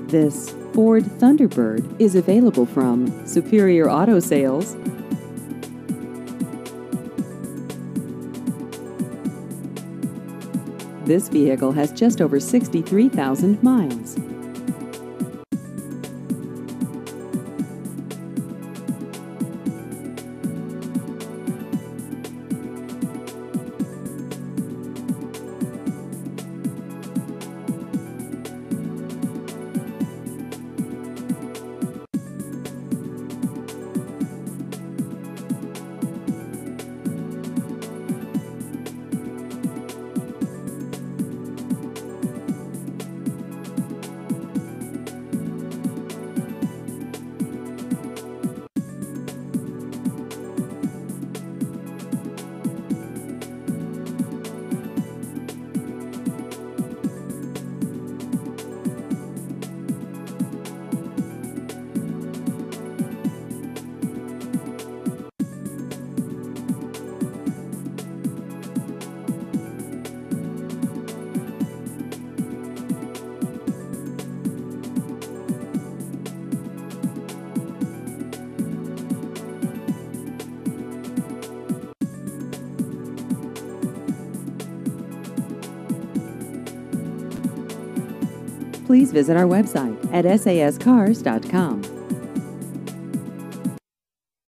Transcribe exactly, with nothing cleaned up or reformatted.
This Ford Thunderbird is available from Superior Auto Sales. This vehicle has just over sixty-three thousand miles. Please visit our website at S A S cars dot com.